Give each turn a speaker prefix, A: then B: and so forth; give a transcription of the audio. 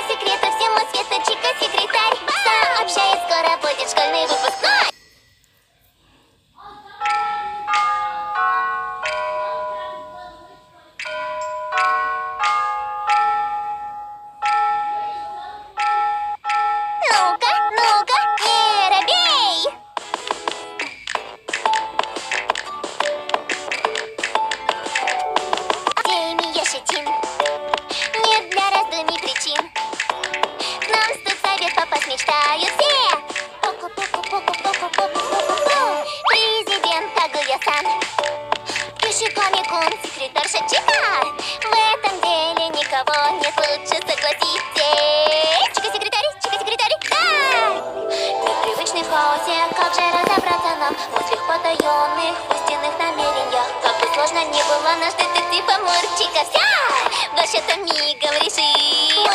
A: секрета всему свету, Чика-секретарь сообщает, скоро будет школьный выпускной. Ну-ка, ну-ка, не робей! Академия щетин, нет для раздумий причин. К нам в студсовет попасть мечтают все. Поку-поку-поку-поку-поку-поку-поку. Президент Кагуя-сан, Йошиками-кун, секретарша Чика. В этом деле никого нет лучше, согласитесь. Чика-секретарь, да! Непривычный в хаосе, как же разобраться нам в своих потаенных, истинных намерениях? Как бы сложно ни было, наш детектив Амур Чика вся вообще-то мигом решит.